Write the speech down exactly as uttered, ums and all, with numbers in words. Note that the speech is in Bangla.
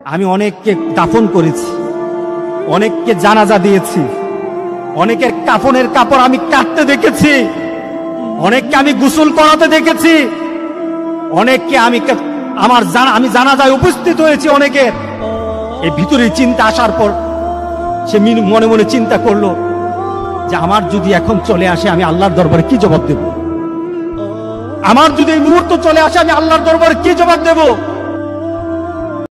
আমি অনেককে দাফন করেছি, অনেককে জানাজা দিয়েছি, অনেকের কাফনের কাপড় আমি কাটতে দেখেছি, অনেককে আমি গোসল করাতে দেখেছি, অনেককে আমি আমার জানা আমি জানাজায় উপস্থিত হয়েছি অনেকের। এই ভিতরে চিন্তা আসার পর সে মনে মনে চিন্তা করলো যে আমার যদি এখন চলে আসে আমি আল্লাহর দরবারে কি জবাব দেব, আমার যদি এই মুহূর্ত চলে আসে আমি আল্লাহর দরবারে কি জবাব দেব।